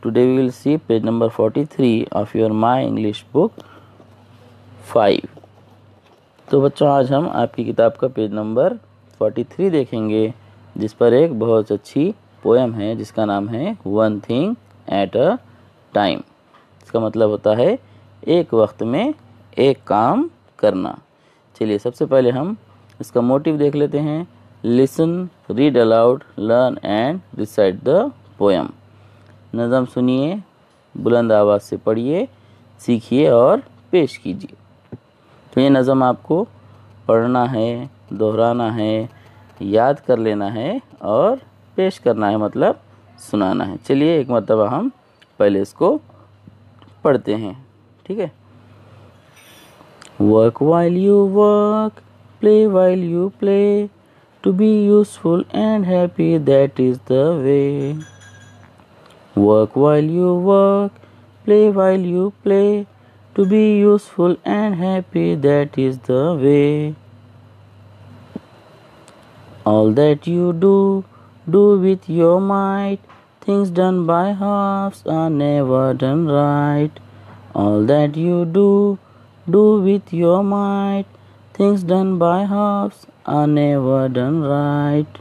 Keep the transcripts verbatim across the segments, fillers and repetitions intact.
Today we will see page number forty-three of your My English book five. तो बच्चों आज हम आपकी किताब का पेज नंबर तैंतालीस देखेंगे, जिस पर एक बहुत अच्छी पोएम है जिसका नाम है one thing at a time. इसका मतलब होता है एक वक्त में एक काम करना। चलिए सबसे पहले हम इसका मोटिव देख लेते हैं। Listen, read aloud, learn and recite the poem. नज़म सुनिए, बुलंद आवाज़ से पढ़िए, सीखिए और पेश कीजिए। तो ये नज़म आपको पढ़ना है, दोहराना है, याद कर लेना है और पेश करना है, मतलब सुनाना है। चलिए एक मरतबा हम पहले इसको पढ़ते हैं, ठीक है। Work while you work, play while you play, to be useful and happy, that is the way. Work while you work, play while you play, to be useful and happy, that is the way. All that you do, do with your might, things done by halves are never done right. All that you do, do with your might, things done by halves are never done right.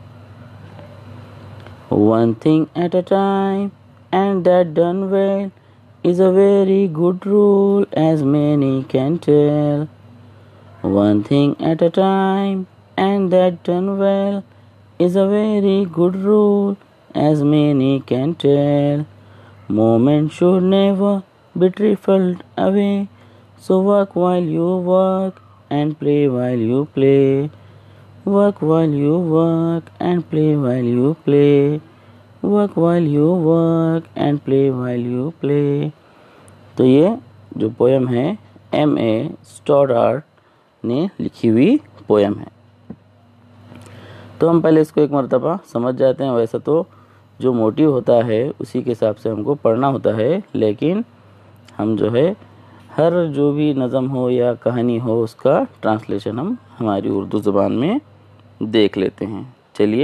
One thing at a time, and that done well, is a very good rule, as many can tell. One thing at a time, and that done well, is a very good rule, as many can tell. Moment should never be trifled away, so work while you work, and play while you play. Work while you work and play while you play. Work while you work and play while you play. तो ये जो poem है M A स्टोडार्ट ने लिखी हुई poem है। तो हम पहले इसको एक मरतबा समझ जाते हैं। वैसे तो जो मोटिव होता है उसी के हिसाब से हमको पढ़ना होता है, लेकिन हम जो है हर जो भी नज़म हो या कहानी हो उसका ट्रांसलेशन हम हमारी उर्दू ज़बान में देख लेते हैं। चलिए,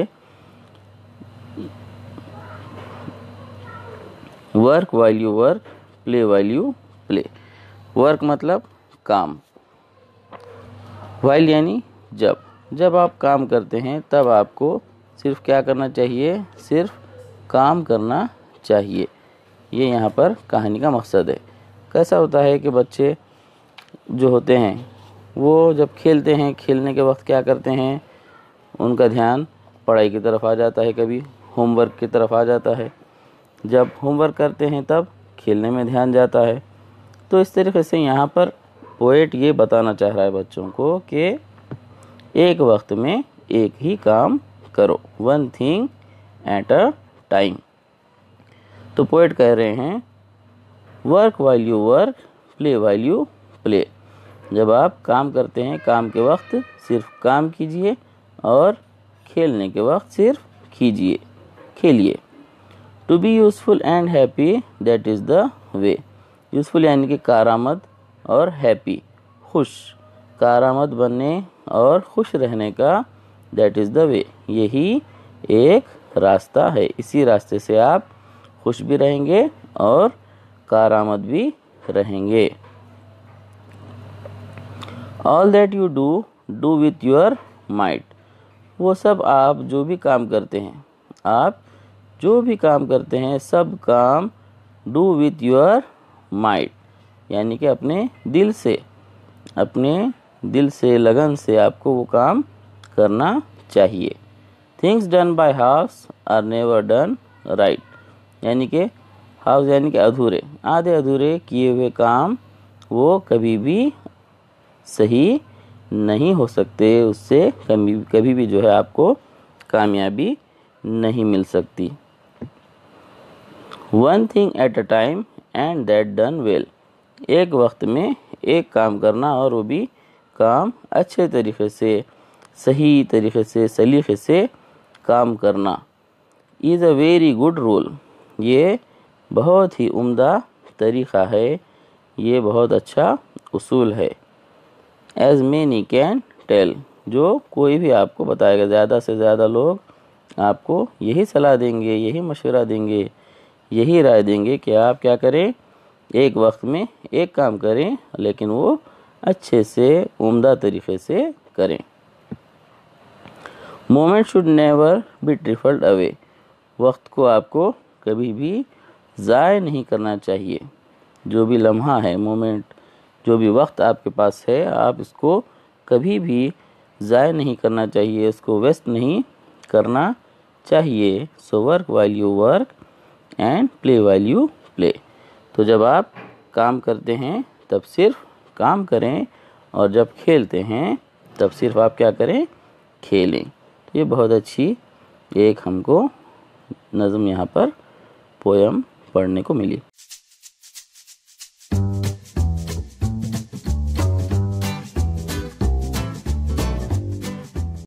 work while you work, play while you play. Work मतलब काम, वाइल यानी जब। जब आप काम करते हैं तब आपको सिर्फ क्या करना चाहिए, सिर्फ काम करना चाहिए। ये यहाँ पर कहानी का मकसद है। कैसा होता है कि बच्चे जो होते हैं वो जब खेलते हैं, खेलने के वक्त क्या करते हैं, उनका ध्यान पढ़ाई की तरफ आ जाता है, कभी होमवर्क की तरफ आ जाता है। जब होमवर्क करते हैं तब खेलने में ध्यान जाता है। तो इस तरीके से यहाँ पर पोएट ये बताना चाह रहा है बच्चों को कि एक वक्त में एक ही काम करो, one thing at a time. तो पोएट कह रहे हैं work while you work, play while you play. जब आप काम करते हैं, काम के वक्त सिर्फ काम कीजिए और खेलने के वक्त सिर्फ कीजिए, खेलिए। To be useful and happy, that is the way. Useful यानी कि कारआमद और हैप्पी खुश, कारआमद बनने और खुश रहने का, दैट इज़ द वे, यही एक रास्ता है। इसी रास्ते से आप खुश भी रहेंगे और कारआमद भी रहेंगे। All that you do, do with your might. वो सब आप जो भी काम करते हैं, आप जो भी काम करते हैं सब काम डू विथ योर माइट, यानी कि अपने दिल से, अपने दिल से, लगन से आपको वो काम करना चाहिए। Things done by halves are never done right, यानी कि हाफ्स यानी कि अधूरे, आधे अधूरे किए हुए काम वो कभी भी सही नहीं हो सकते, उससे कभी कभी भी जो है आपको कामयाबी नहीं मिल सकती। One thing at a time and that done well. एक वक्त में एक काम करना और वो भी काम अच्छे तरीके से, सही तरीके से, सलीके से काम करना। Is a very good rule. ये बहुत ही उम्दा तरीक़ा है, ये बहुत अच्छा उसूल है। As many can tell. जो कोई भी आपको बताएगा, ज़्यादा से ज़्यादा लोग आपको यही सलाह देंगे, यही मशवरा देंगे, यही राय देंगे कि आप क्या करें, एक वक्त में एक काम करें, लेकिन वो अच्छे से उम्दा तरीके से करें। Moment should never be trifled away. वक्त को आपको कभी भी ज़ाय नहीं करना चाहिए। जो भी लम्हा है, मोमेंट, जो भी वक्त आपके पास है, आप इसको कभी भी ज़ाय नहीं करना चाहिए, इसको वेस्ट नहीं करना चाहिए। So work while you work and play while you play. तो जब आप काम करते हैं तब सिर्फ काम करें, और जब खेलते हैं तब सिर्फ आप क्या करें, खेलें। तो ये बहुत अच्छी एक हमको नज़म यहाँ पर पोयम पढ़ने को मिली।